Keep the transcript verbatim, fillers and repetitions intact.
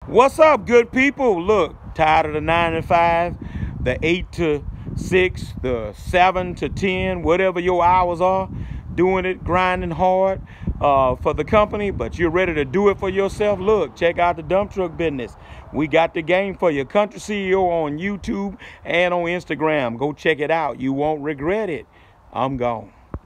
What's up, good people? Look, tired of the nine to five, the eight to six, the seven to ten, whatever your hours are, doing it, grinding hard uh, for the company, but you're ready to do it for yourself. Look, check out the dump truck business. We got the game for you. Country C E O on YouTube and on Instagram. Go check it out. You won't regret it. I'm gone.